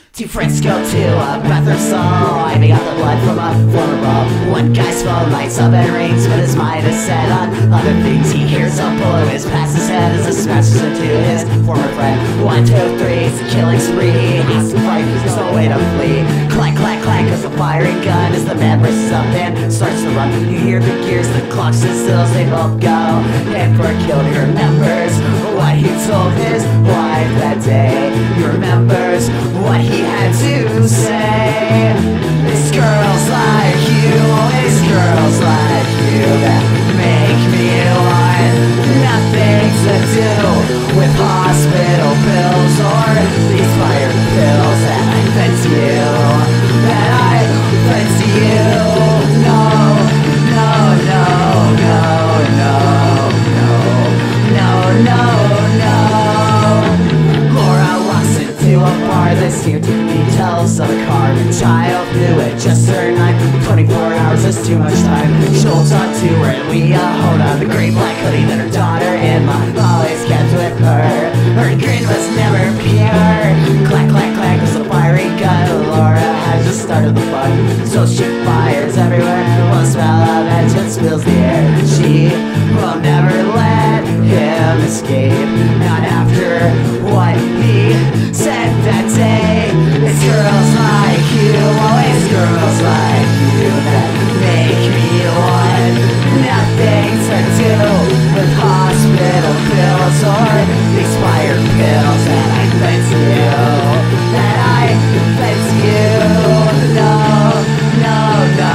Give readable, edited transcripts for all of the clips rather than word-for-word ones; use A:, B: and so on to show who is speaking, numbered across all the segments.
A: Two friends go to a bathroom stall, hiding out the blood from a former brawl. One guy's phone lights up and rings, but his mind is set on other things. He hears a bullet whiz past his head as it smashes into his former friend. 1, 2, 3, it's a killing spree. He has to fight, there's no way to flee. Clack, clack, clack, as the firing gun as the man races up and starts to run. You hear the gears, the clock stands still, they both go. And for a kill, he remembers what he told his wife that day. He remembers what he had to say. It's girls like you, it's girls like you that make me want nothing to do with hospital bills or these fire pills that I fed to you, that I fed to you. No, no, no, no, no, no, no, no, no. Laura walks into a bar that's here to details of a carving child who had just turned 9. 24 hours is too much time. She'll talk to her and we hold on the gray black hoodie that her daughter-in-law always kept with her. Her grin was never pure. Clack, clack, clack was a firing gun. Laura has just started the fun, so she fires everywhere. One smell of engine spills the air. She will never let him escape, not after what he said that day. It's girls like you, always girls like you that make me want nothing to do with hospital pills or expired pills that I fed to you, that I fed to you. No, no, no,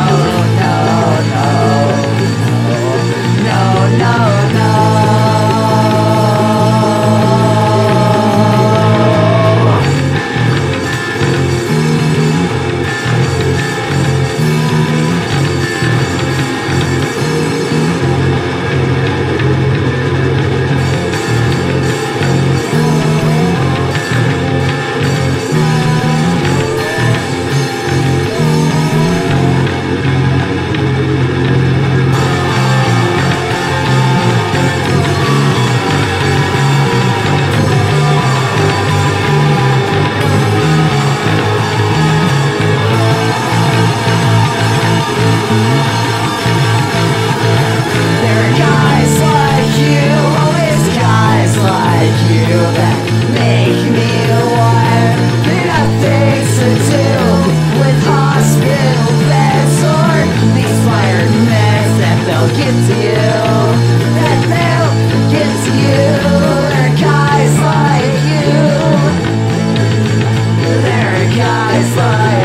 A: no, no, no, no, no. Guys like